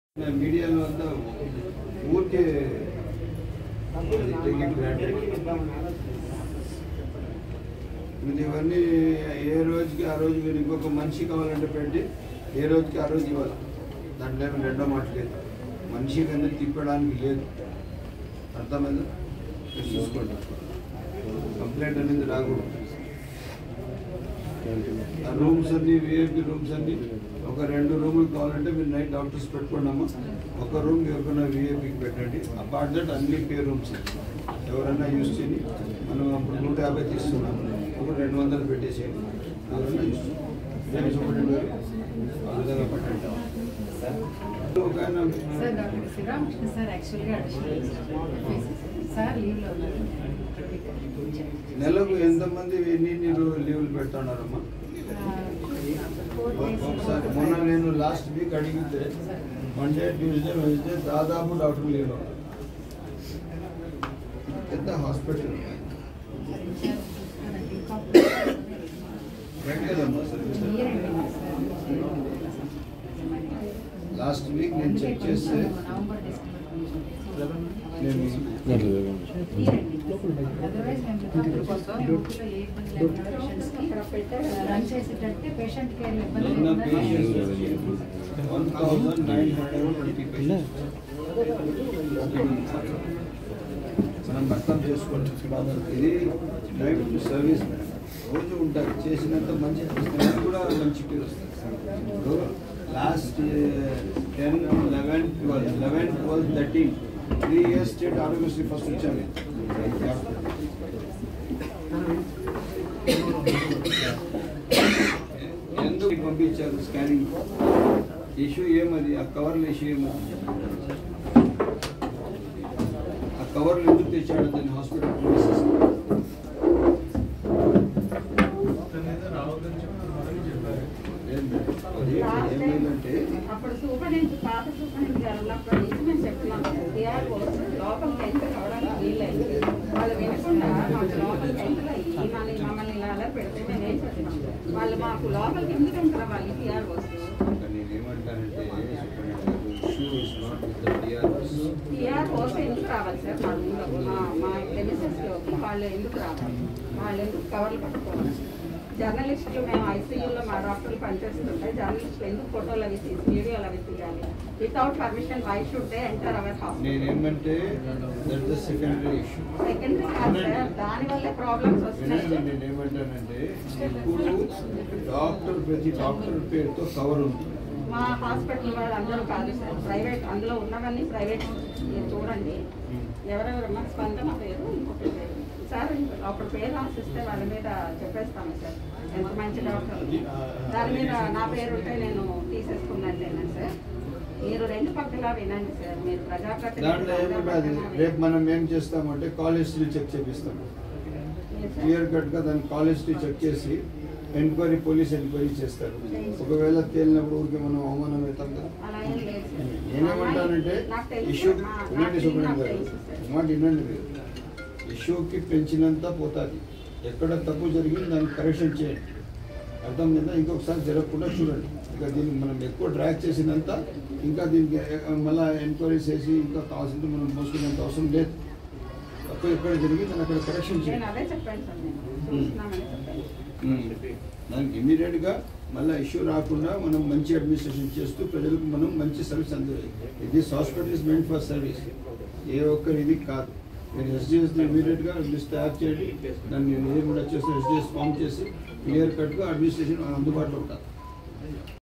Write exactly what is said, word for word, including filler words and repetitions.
మీడియాలో అంతా ఊరికే ఇవన్నీ ఏ రోజుకి ఆ రోజు మీరు ఇంకొక మనిషి కావాలంటే పెట్టి ఏ రోజుకి ఆ రోజు ఇవ్వాలి. దాంట్లో ఏమి రెండో మాట లేదు. మనిషికి అనేది తిప్పడానికి లేదు. అర్థమైందా? చూసుకోండి. కంప్లైంట్ అనేది రాకూడదు. ఆ రూమ్స్ అన్ని విఐపి రూమ్స్ అన్ని ఒక రెండు రూములు కావాలంటే మీరు నైట్ డాక్టర్స్ పెట్టుకున్నాము. ఒక రూమ్ ఎవరికైనా విఐపికి పెట్టండి. అపార్ట్ దట్ అన్ని పే రూమ్స్ ఎవరైనా యూజ్ చేయండి. మనం అప్పుడు నూట యాభై తీస్తున్నాము, అప్పుడు రెండు వందలు పెట్టేసేయండి. ఎవరైనా యూజ్ చేయండి. ఆ విధంగా పెట్టండి. ఒక ఆయన నెలకు ఎంతమంది ఎన్ని లీవ్లు పెడుతున్నారమ్మా? ఒకసారి మొన్న నేను లాస్ట్ వీక్ అడిగితే మండే ట్యూస్డే వెన్స్డే దాదాపు డాక్టర్ లీవ్లో పెద్ద హాస్పిటల్ పెట్టలేదమ్మా. లాస్ట్ వీక్ నేను చెక్ చేస్తే నేను one thousand nine hundred twenty మనం అర్థం చేసుకోండి. ఇది నైట్ సర్వీస్ రోజు ఉంటారు. చేసినంత మంచి కూడా మంచి పేరు వస్తుంది. Last ten eleven twelve eleven twelve thirteen three years state Aarogyasri first వచ్చాను. ఎందుకు పంపించారు స్కానింగ్? ఇష్యూ ఏమది? ఆ కవర్లు ఇష్యూ ఏమది? ఆ కవర్లు ఎందుకు తెచ్చాడు దాన్ని హాస్పిటల్ పోలీసెస్? ఏమైందంటే అప్పుడు సూపరింటెండెంట్ పాత సూపరింటెండెంట్ గారు ఉన్నప్పుడు నుంచి మేము చెప్తున్నాం టీఆర్ పోస్ట్ లోపలికి ఎంటర్ కావడానికి వీలైంది. వాళ్ళు వినకుండా మాకు లోపలికి ఎంటర్ అయ్యి మళ్ళీ మమ్మల్ని ఇలా అలా పెడితే మేము ఏం చెప్తున్నాం? వాళ్ళు మాకు లోపలికి ఎందుకు ఎంటర్ అవ్వాలి టీఆర్ పోస్ట్? నేనేమంటానంటే టీఆర్ పోస్ట్ ఎందుకు రావాలి సార్? మా ఊళ్ళో మా మా ఎన్ఎస్ఎస్లోకి వాళ్ళు ఎందుకు రావాలి? వాళ్ళు ఎందుకు కవర్లు పట్టుకోవాలి? జర్నలిస్టులు మేము ఐసీయూలో మా డాక్టర్లు పనిచేస్తుంటే జర్నలిస్టులు ఎందుకు ఫోటోలు అవి తీసి వీడియోలు అవి తీయాలి? Without permission why should they enter our hospital? నేనేమంటే సెకండరీ ఇష్యూ సెకండరీ కాదు సార్, దానివల్లే ప్రాబ్లమ్స్ వస్తున్నాయి. నేనేమంటానంటే ఇప్పుడు డాక్టర్ ప్రతి డాక్టర్ పేరుతో కవర్ ఉంది. మా హాస్పిటల్ వాళ్ళు అందరూ కాదు సార్, ప్రైవేట్. అందులో ఉన్నవన్నీ ప్రైవేట్. మీరు చూడండి ఎవరెవరన్నా స్పందన పేరు ఇంకొకటి పేరు సార్, అప్పుడు పేరు రాసిస్తే వాళ్ళ మీద చెప్పేస్తాను సార్. ఎంత మంచి డాక్టర్ దాని మీద నా పేరు ఉంటే నేను తీసేసుకున్నట్లేనా సార్? మీరు రెండు పక్కలా వినండి సార్. మీరు ప్రజాప్రతినిధి. రేపు మనం ఏం చేస్తామంటే కాల్ హిస్టరీ చెక్ చేపిస్తాం. క్లియర్ కట్గా దాని కాల్ హిస్టరీ చెక్ చేసి ఎంక్వైరీ పోలీస్ ఎంక్వైరీ చేస్తారు. ఒకవేళ తేలినప్పుడు ఊరికి మనం అవమానం అవుతాం కదా. నేనేమంటానంటే ఇష్యూ వినండి సుబ్రహ్మణ్యం గారు, మాట వినండి మీరు. ఇష్యూకి పెంచినంత పోతుంది. ఎక్కడ తప్పు జరిగింది దాన్ని కరెక్షన్ చేయండి. అర్థం లేదా? ఇంకొకసారి జరగకుండా చూడండి. ఇంకా దీన్ని మనం ఎక్కువ డ్రాక్ చేసినంత ఇంకా దీనికి మళ్ళీ ఎంక్వైరీ చేసి ఇంకా కావాల్సింది మనం మోసుకునేంత అవసరం లేదు. తప్పు ఎక్కడ జరిగింది దాన్ని అక్కడ కరెక్షన్ చేయండి. దానికి ఇమీడియట్గా మళ్ళీ ఇష్యూ రాకుండా మనం మంచి అడ్మినిస్ట్రేషన్ చేస్తూ ప్రజలకు మనం మంచి సర్వీస్ అందించాలి. This hospital is meant for service. ఏ ఒక్కరి ఇది కాదు. మీరు ఎస్డిఎస్ ఇమీడియట్గా లిస్ట్ తయారు చేయండి. దాన్ని నేను కూడా వచ్చేసి ఎస్డిఎస్ ఫామ్ చేసి క్లియర్ కట్గా అడ్మినిస్ట్రేషన్ అందుబాటులో ఉంటారు.